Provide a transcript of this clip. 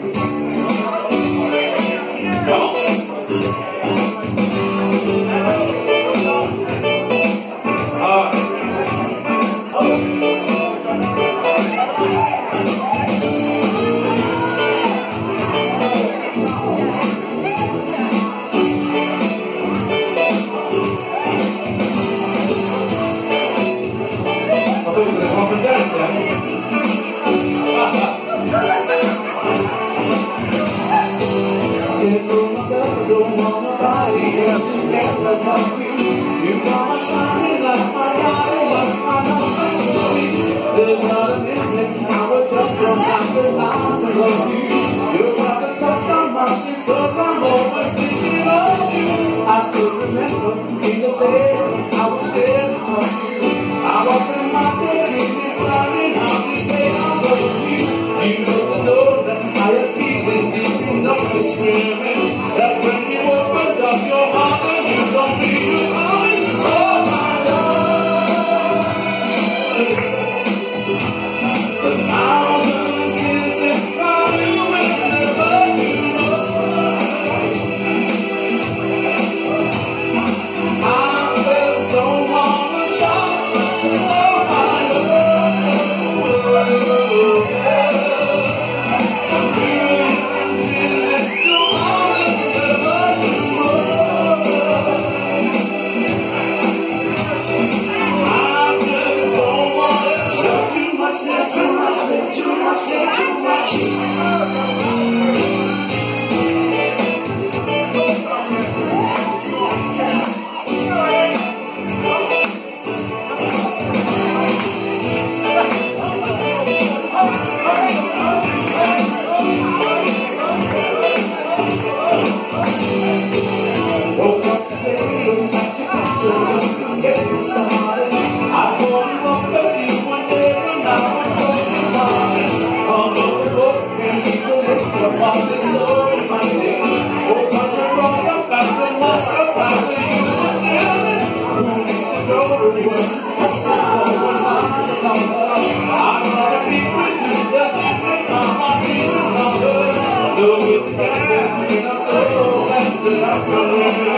Don't want nobody else to ever love you. You are shining like my body, like my love. There's not a minute I would just from after I love you. You got to touch my mouth, it's 'cause I'm always thinking of you. I still remember in the day I was scared to touch you. I was in my bed, dreaming, crying out to say I love you. You know that I am feeling deep enough to screaming. That's when you opened up your heart and you told me you love all my love. 1,000 kisses from you whenever you know. I just don't want to stop all my love. Too much. Woke up today, looked at your picture just to get it started. I want to walk with you one day and now I'm going hard. About this soul in my day. Oh, but you're wrong about the most about the union. Who needs to go to work? I'd rather be with you, just even now I'm feeling longer. Do it together, and I'm so glad that I'm